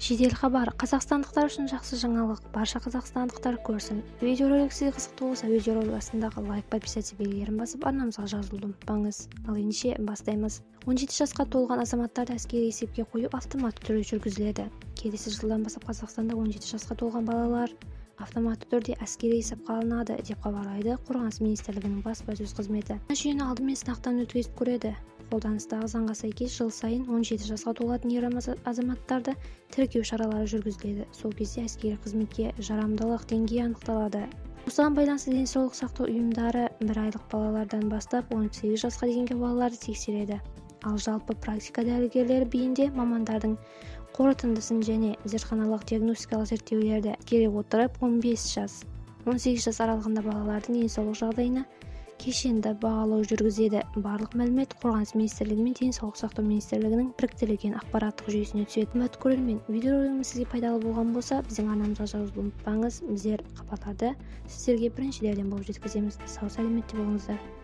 Жедел хабар. Қазақстандықтар үшін жақсы жаңалық. Барша қазақстандықтар көрсін. Видеоролик сізге қызықты болса, видеоролик астындағы лайк, подписаться белгілерін басып, арнамызға жазылуды ұмытпаңыз. Ал ендеше бастаймыз. 17 жасқа толған азаматтарды әскери есепке қою автоматты түрде жүргізіледі. Келесі жылдан бастап Қазақстанда 17 жасқа толған балалар автоматты түрде әскери есепке алынады, деп хабарлайды Қорғаныс министрлігінің баспасөз қызметі. Жүйені алдымен сынақтан өткізіп көреді. Қолданыстағы заңға сәйкес жыл сайын 17 жасқа толатын ер азаматтарды тіркеу шаралары жүргізіледі. Сол кезде әскери қызметке жарамдылық деңгейі анықталады. Осыған байланысты денсаулық сақтау ұйымдары 1 айлық балалардан бастап 18 жасқа дейінгі балаларды тексереді. Ал жалпы практика дәрігерлері бейінде мамандардың қорытындысын және зертханалық диагностикалық зерттеулерді ескере отырып 15-18 жас аралығында балалардың денсаулық жағдайына кешенді бағалау жүргізеді. Барлық мәлімет Қорғаныс министрлігі мен денсаулық сақтау министрлігінің біріктірілген ақпараттық жүйесіне түседі. Қымбатты көрермен, видеоролигіміз сізге пайдалы болған болса, біздің арнамызға жазылуды ұмытпаңыз. Біздер хабарларды сіздерге біріншілерден болып жеткіземіз. Сау сәлеметте болыңыздар.